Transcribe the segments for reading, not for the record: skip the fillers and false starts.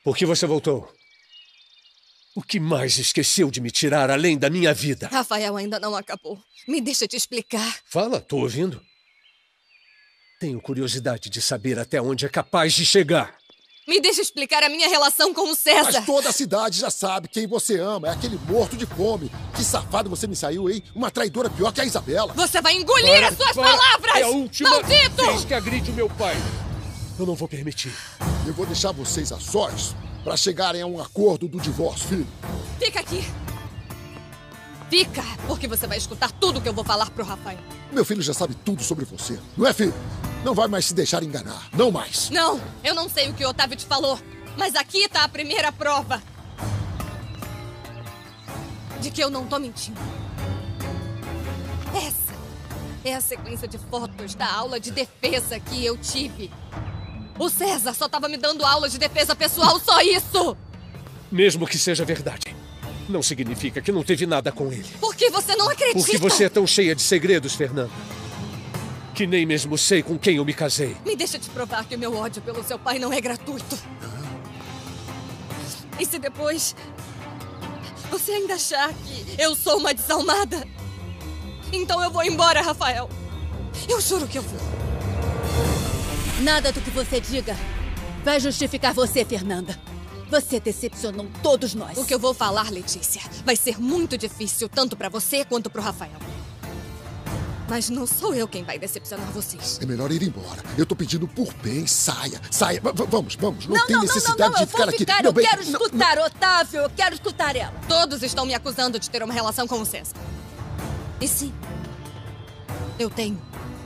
Por que você voltou? O que mais esqueceu de me tirar além da minha vida? Rafael ainda não acabou. Me deixa te explicar. Fala, tô ouvindo. Tenho curiosidade de saber até onde é capaz de chegar. Me deixa explicar a minha relação com o César. Mas toda a cidade já sabe quem você ama. É aquele morto de fome. Que safado você me saiu, hein? Uma traidora pior que a Isabela. Você vai engolir as suas palavras! É a última maldito! vez que agride o meu pai. Eu não vou permitir. Eu vou deixar vocês a sós para chegarem a um acordo do divórcio, filho. Fica aqui. Fica, porque você vai escutar tudo que eu vou falar pro Rafael. Meu filho já sabe tudo sobre você. Não é, filho? Não vai mais se deixar enganar. Não mais. Não, eu não sei o que o Otávio te falou. Mas aqui tá a primeira prova de que eu não tô mentindo. Essa é a sequência de fotos da aula de defesa que eu tive. O César só tava me dando aula de defesa pessoal, só isso! Mesmo que seja verdade, não significa que não teve nada com ele. Por que você não acredita? Porque você é tão cheia de segredos, Fernanda, que nem mesmo sei com quem eu me casei. Me deixa te provar que o meu ódio pelo seu pai não é gratuito. E se depois você ainda achar que eu sou uma desalmada, então eu vou embora, Rafael. Eu juro que eu vou. Nada do que você diga vai justificar você, Fernanda. Você decepcionou todos nós. O que eu vou falar, Letícia, vai ser muito difícil, tanto pra você quanto pro Rafael. Mas não sou eu quem vai decepcionar vocês. É melhor ir embora. Eu tô pedindo por bem. Saia. Saia. Vamos. Não tem necessidade de ficar aqui. Eu quero escutar, Otávio. Eu quero escutar ela. Todos estão me acusando de ter uma relação com o César. E sim, eu tenho.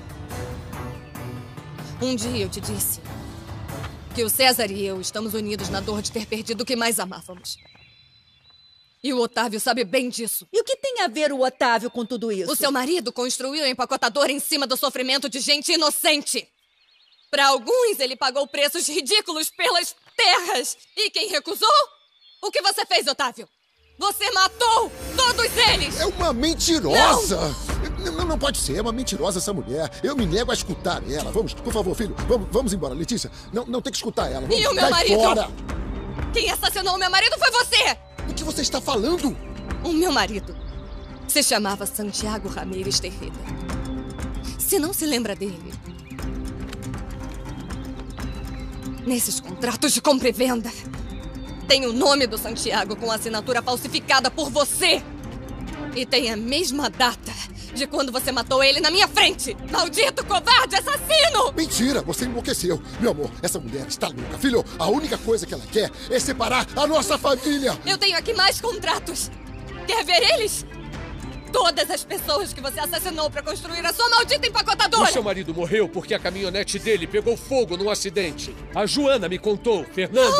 Um dia eu te disse que o César e eu estamos unidos na dor de ter perdido o que mais amávamos. E o Otávio sabe bem disso. E o que tem a ver o Otávio com tudo isso? O seu marido construiu a empacotadora em cima do sofrimento de gente inocente. Para alguns, ele pagou preços ridículos pelas terras. E quem recusou? O que você fez, Otávio? Você matou todos eles! É uma mentirosa! Não pode ser, é uma mentirosa essa mulher. Eu me nego a escutar ela. Vamos, por favor, filho, vamos embora, Letícia. Não tem que escutar ela. Vamos, e o meu marido? Fora. Quem assassinou o meu marido foi você! Do que você está falando? O meu marido se chamava Santiago Ramírez Tejeda. Se não se lembra dele, nesses contratos de compra e venda, tem o nome do Santiago com a assinatura falsificada por você. E tem a mesma data de quando você matou ele na minha frente. Maldito, covarde, assassino! Mentira, você enlouqueceu. Meu amor, essa mulher está louca. Filho, a única coisa que ela quer é separar a nossa família. Eu tenho aqui mais contratos. Quer ver eles? Todas as pessoas que você assassinou para construir a sua maldita empacotadora. O seu marido morreu porque a caminhonete dele pegou fogo num acidente. A Joana me contou, Fernanda.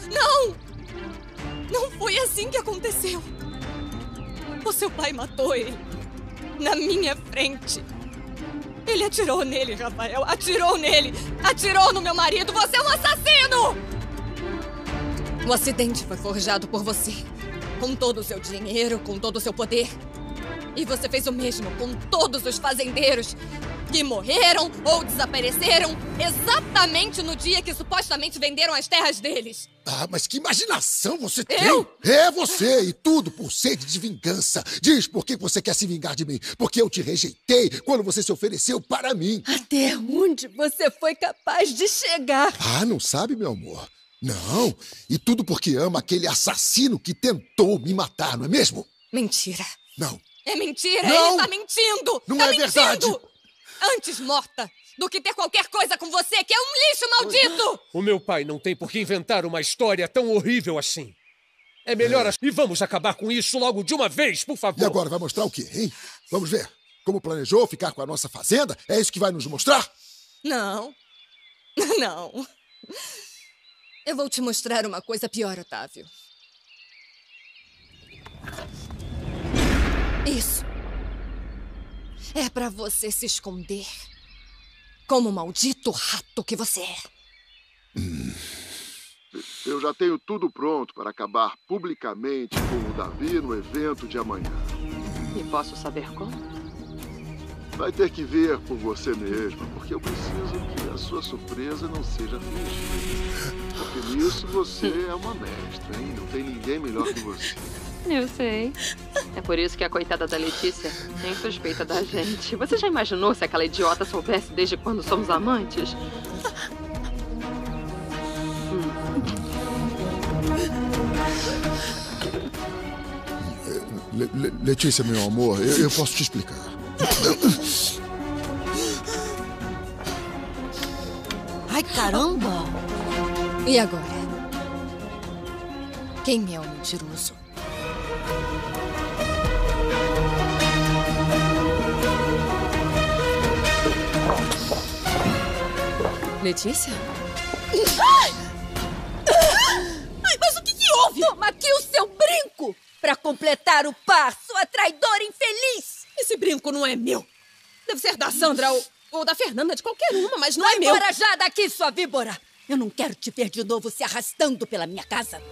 Não foi assim que aconteceu. O seu pai matou ele na minha frente. Ele atirou nele, Rafael. Atirou nele. Atirou no meu marido. Você é um assassino! O acidente foi forjado por você. Com todo o seu dinheiro, com todo o seu poder. E você fez o mesmo com todos os fazendeiros que morreram ou desapareceram exatamente no dia que supostamente venderam as terras deles. Ah, mas que imaginação você tem! Eu? É você, e tudo por sede de vingança. Diz por que você quer se vingar de mim. Porque eu te rejeitei quando você se ofereceu para mim. Até onde você foi capaz de chegar? Ah, não sabe, meu amor? Não, e tudo porque ama aquele assassino que tentou me matar, não é mesmo? Mentira. Não. É mentira, Não. ele tá mentindo! Não tá é mentindo. verdade! Antes morta do que ter qualquer coisa com você, que é um lixo maldito! O meu pai não tem por que inventar uma história tão horrível assim. É melhor assim. E vamos acabar com isso logo de uma vez, por favor. E agora, vai mostrar o quê, hein? Vamos ver. Como planejou ficar com a nossa fazenda? É isso que vai nos mostrar? Não. Não. Eu vou te mostrar uma coisa pior, Otávio. Isso. É pra você se esconder. Como o maldito rato que você é. Eu já tenho tudo pronto para acabar publicamente com o Davi no evento de amanhã. E posso saber como? Vai ter que ver por você mesmo, porque eu preciso que a sua surpresa não seja fingida. Porque nisso você é uma mestra, hein? Não tem ninguém melhor que você. Eu sei. É por isso que a coitada da Letícia tem suspeita da gente. Você já imaginou se aquela idiota soubesse desde quando somos amantes? Letícia, meu amor, eu posso te explicar. Ai, caramba! E agora? Quem é o mentiroso? Letícia? Ai, mas o que houve? Toma aqui o seu brinco! Pra completar o par, sua traidora infeliz! Esse brinco não é meu. Deve ser da Sandra ou da Fernanda, de qualquer uma, mas não é meu. Vai embora já daqui, sua víbora! Eu não quero te ver de novo se arrastando pela minha casa.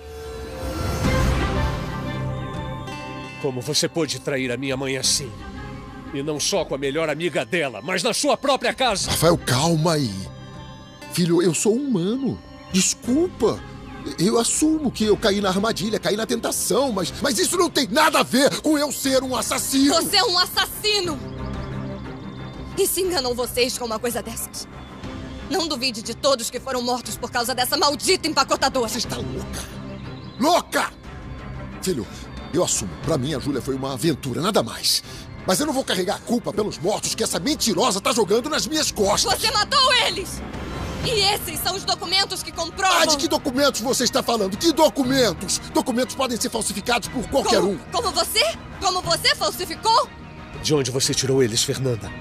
Como você pôde trair a minha mãe assim? E não só com a melhor amiga dela, mas na sua própria casa. Rafael, calma aí. Filho, eu sou humano. Desculpa. Eu assumo que eu caí na armadilha, caí na tentação, mas isso não tem nada a ver com eu ser um assassino. Você é um assassino! E se enganam vocês com uma coisa dessas? Não duvide de todos que foram mortos por causa dessa maldita empacotadora. Você está louca. Louca! Filho, eu assumo. Pra mim, a Júlia foi uma aventura, nada mais. Mas eu não vou carregar a culpa pelos mortos que essa mentirosa tá jogando nas minhas costas. Você matou eles! E esses são os documentos que comprovam... Ah, de que documentos você está falando? Que documentos? Documentos podem ser falsificados por qualquer um. Como você? Como você falsificou? De onde você tirou eles, Fernanda?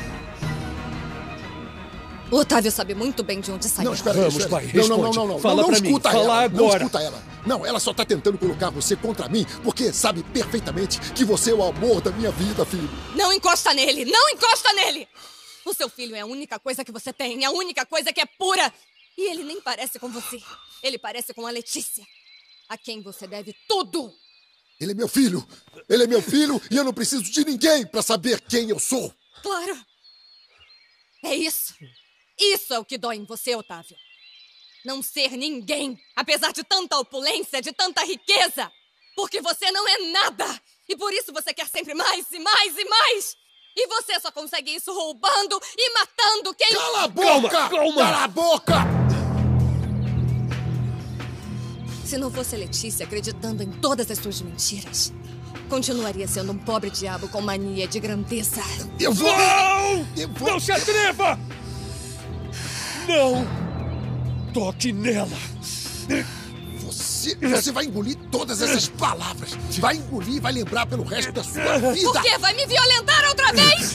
O Otávio sabe muito bem de onde saiu. Não, espera Vamos, aí, pai, Não. Fala pra mim, escuta fala ela. agora. Não escuta ela. Não, ela só tá tentando colocar você contra mim porque sabe perfeitamente que você é o amor da minha vida, filho. Não encosta nele! Não encosta nele! O seu filho é a única coisa que você tem, a única coisa que é pura. E ele nem parece com você. Ele parece com a Letícia, a quem você deve tudo. Ele é meu filho. Ele é meu filho e eu não preciso de ninguém pra saber quem eu sou. Claro. É isso. Isso é o que dói em você, Otávio. Não ser ninguém, apesar de tanta opulência, de tanta riqueza. Porque você não é nada. E por isso você quer sempre mais e mais e mais. E você só consegue isso roubando e matando quem... Cala a boca! Calma! Cala a boca! Se não fosse a Letícia acreditando em todas as suas mentiras, continuaria sendo um pobre diabo com mania de grandeza. Eu vou... Não se atreva! Não! Toque nela! Você vai engolir todas essas palavras. Vai engolir e vai lembrar pelo resto da sua vida. Por quê? Vai me violentar outra vez?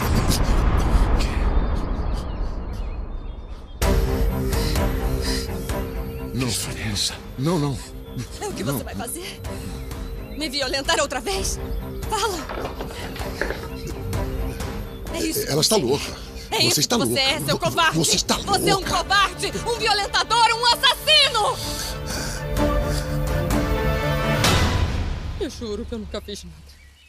Não, Diferença. Não. É o que você vai fazer? Me violentar outra vez? Fala! É isso. Ela está você é. louca. É Você isso está que louca. você é, seu covarde! Você está louca. Você é um covarde, um violentador, um assassino! Eu juro que eu nunca fiz nada.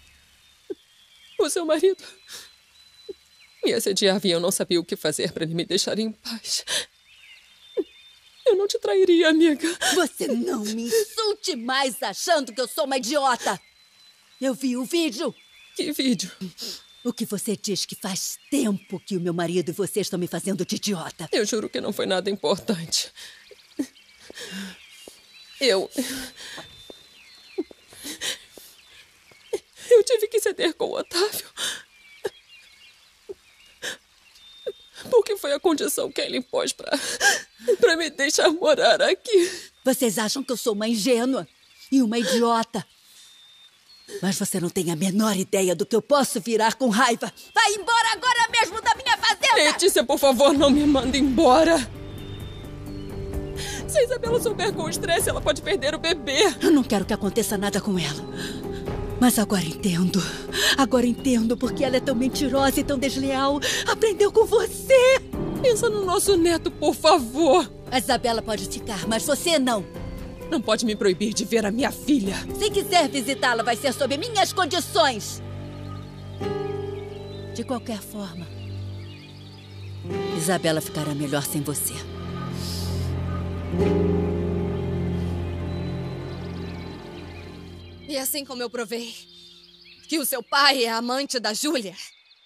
O seu marido me assediava e eu não sabia o que fazer para ele me deixar em paz. Eu não te trairia, amiga. Você não me insulte mais achando que eu sou uma idiota. Eu vi o vídeo. Que vídeo? O que você diz que faz tempo que o meu marido e você estão me fazendo de idiota. Eu juro que não foi nada importante. Eu tive que ceder com o Otávio. Porque foi a condição que ele impôs pra me deixar morar aqui. Vocês acham que eu sou uma ingênua e uma idiota. Mas você não tem a menor ideia do que eu posso virar com raiva. Vai embora agora mesmo da minha fazenda! Letícia, por favor, não me manda embora. Se a Isabela souber com o estresse, ela pode perder o bebê. Eu não quero que aconteça nada com ela. Mas agora entendo. Agora entendo porque ela é tão mentirosa e tão desleal. Aprendeu com você. Pensa no nosso neto, por favor. A Isabela pode ficar, mas você não. Não pode me proibir de ver a minha filha. Se quiser visitá-la, vai ser sob minhas condições. De qualquer forma, Isabela ficará melhor sem você. E assim como eu provei que o seu pai é amante da Júlia,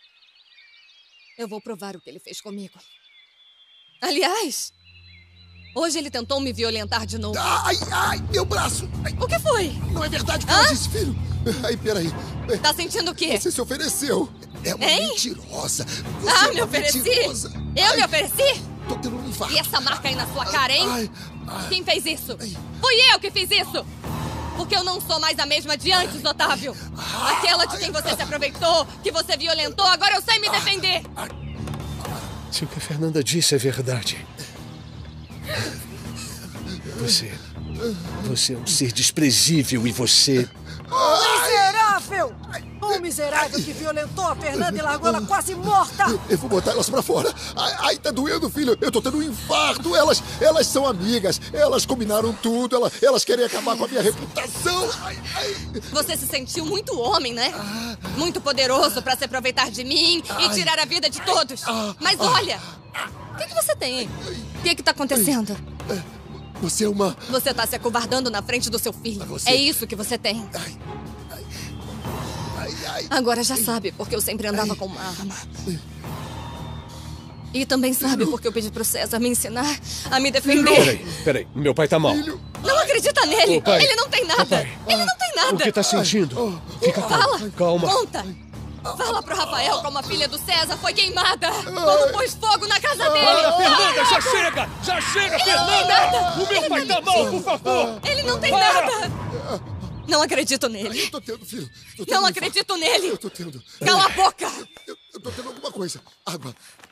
eu vou provar o que ele fez comigo. Aliás, hoje ele tentou me violentar de novo. Ai, meu braço! Ai, O que foi? não é verdade o que ela disse, filho? Ai, peraí. Tá sentindo o quê? Você se ofereceu. É uma Hein? mentirosa. Você é Me uma ofereci? mentirosa. Eu me ofereci? Tô tendo um infarto. E essa marca aí na sua cara, hein? Ai. Quem fez isso? Ai. Fui eu que fiz isso! Porque eu não sou mais a mesma de antes, Otávio. Aquela de quem você se aproveitou, que você violentou, agora eu sei me defender. Se o que a Fernanda disse é verdade. Você é um ser desprezível e você... Miserável! Um miserável que violentou a Fernanda e largou ela quase morta! Eu vou botar elas pra fora. Ai, tá doendo, filho. Eu tô tendo um infarto. Elas são amigas. Elas combinaram tudo. Elas querem acabar com a minha reputação. Ai. Você se sentiu muito homem, né? Muito poderoso pra se aproveitar de mim e tirar a vida de todos. Mas olha, o que você tem, hein? O que tá acontecendo? Você é uma... Você tá se acovardando na frente do seu filho. Você- É isso que você tem. Ai. Agora já sabe porque eu sempre andava com uma arma. E também sabe porque eu pedi pro César me ensinar a me defender. Peraí. Meu pai tá mal. Não acredita nele! Ô, pai. Ele não tem nada! Papai. Ele não tem nada! O que tá sentindo? Fica Fala! calma. Conta! Fala pro Rafael como a filha do César foi queimada! Como pôs fogo na casa dele! Fernanda, já chega! Já chega, Fernanda! O meu pai tá mal, por favor! Ele não tem Para! nada! Não acredito nele! Eu tô tendo, filho. Tô tendo Não um acredito infarto. nele! Eu tô tendo. Cala a boca! Eu tô tendo alguma coisa. Água.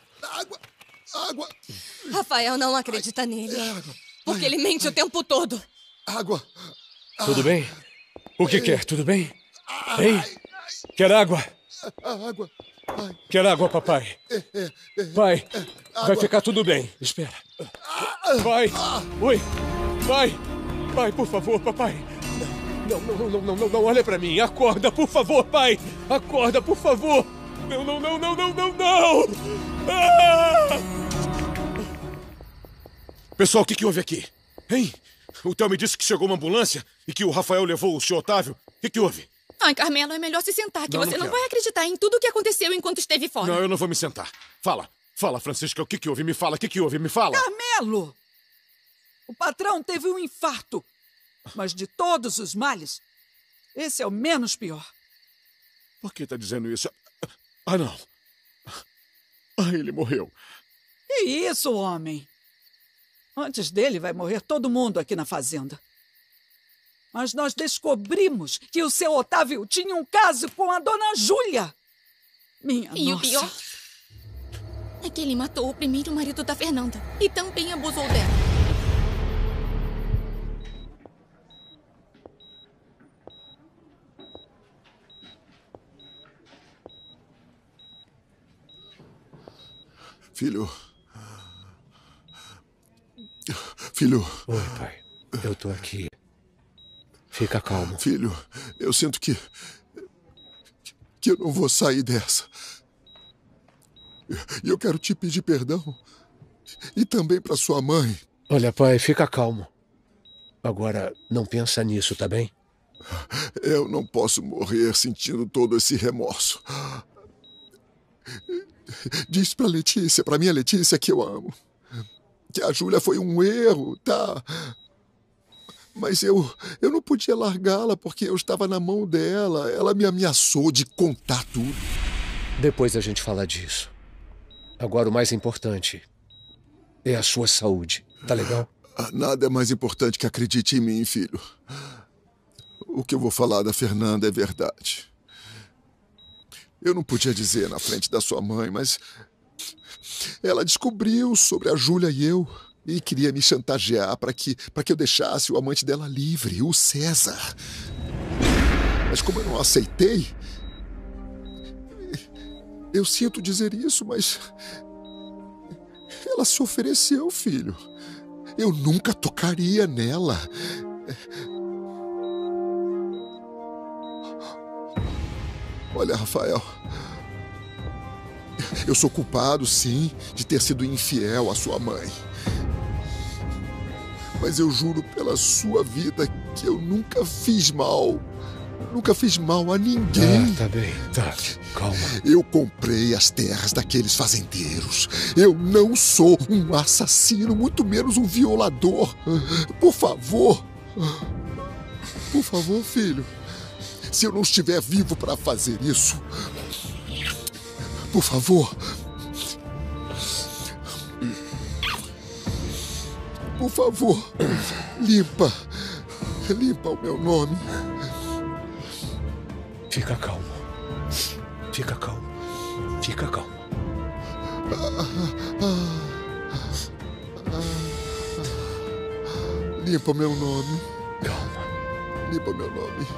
Rafael não acredita nele. Água. Porque ele mente o tempo todo. Água. Tudo bem? O que quer? Tudo bem? Hein? Quer água? Água. Ai. Quer água, papai? Pai, vai ficar tudo bem. Espera. Pai! Oi! Pai, por favor, papai! Não, olha pra mim! Acorda, por favor, pai! Acorda, por favor! Não! Ah! Pessoal, o que houve aqui? Hein? O Theo me disse que chegou uma ambulância e que o Rafael levou o Sr. Otávio. O que houve? Ai, Carmelo, é melhor se sentar, que Não, você não não quero. vai acreditar em tudo o que aconteceu enquanto esteve fora. Não, eu não vou me sentar. Fala, Francisca, o que houve? Me fala, o que houve? Me fala. Carmelo! O patrão teve um infarto. Mas de todos os males, esse é o menos pior. Por que tá dizendo isso? Não. Ele morreu. Que isso, homem? Antes dele vai morrer todo mundo aqui na fazenda. Mas nós descobrimos que o seu Otávio tinha um caso com a dona Júlia. Minha E nossa. o pior é que ele matou o primeiro marido da Fernanda e também abusou dela. Filho, Oi, pai. Eu tô aqui. Fica calmo. filho, eu sinto que eu não vou sair dessa. E eu quero te pedir perdão. E também pra sua mãe. Olha, pai, fica calmo. Agora, não pensa nisso, tá bem? Eu não posso morrer sentindo todo esse remorso. Diz pra Letícia, pra minha Letícia, que eu amo. Que a Júlia foi um erro, tá? Mas eu não podia largá-la porque eu estava na mão dela. Ela me ameaçou de contar tudo. Depois a gente fala disso. Agora o mais importante é a sua saúde, tá legal? Nada é mais importante que acredite em mim, filho. O que eu vou falar da Fernanda é verdade. Eu não podia dizer na frente da sua mãe, mas ela descobriu sobre a Júlia e eu e queria me chantagear para que eu deixasse o amante dela livre, o César. Mas como eu não aceitei, eu sinto dizer isso, mas ela se ofereceu, filho. Eu nunca tocaria nela. Olha, Rafael, Eu sou culpado, sim, de ter sido infiel à sua mãe. Mas eu juro pela sua vida que eu nunca fiz mal. Nunca fiz mal a ninguém. Tá bem, tá. Calma. Eu comprei as terras daqueles fazendeiros. Eu não sou um assassino, muito menos um violador. Por favor. Por favor, filho. Se eu não estiver vivo para fazer isso, por favor. Por favor, limpa o meu nome. Fica calmo. Fica calmo. Fica calmo. Limpa meu nome. Calma. Limpa meu nome.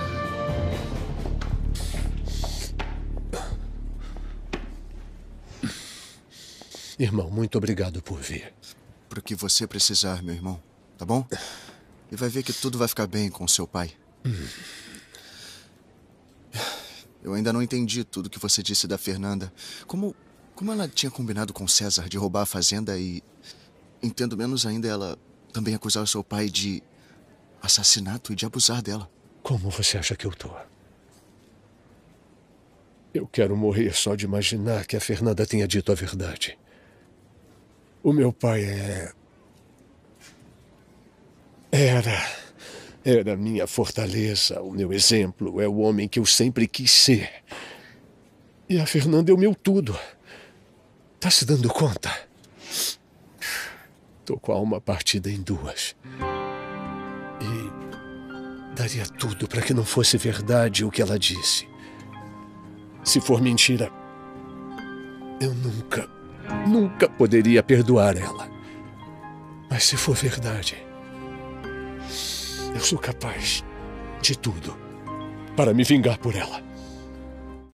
Irmão, muito obrigado por vir. Pro que você precisar, meu irmão, tá bom? E vai ver que tudo vai ficar bem com seu pai. Eu ainda não entendi tudo que você disse da Fernanda. Como ela tinha combinado com César de roubar a fazenda e... Entendo menos ainda ela também acusar o seu pai de assassinato e de abusar dela. Como você acha que eu tô? Eu quero morrer só de imaginar que a Fernanda tenha dito a verdade. O meu pai Era a minha fortaleza, o meu exemplo, é o homem que eu sempre quis ser. E a Fernanda é o meu tudo. Tá se dando conta? Tô com a alma partida em duas. E daria tudo para que não fosse verdade o que ela disse. Se for mentira, eu nunca poderia perdoar ela. Mas se for verdade, eu sou capaz de tudo para me vingar por ela.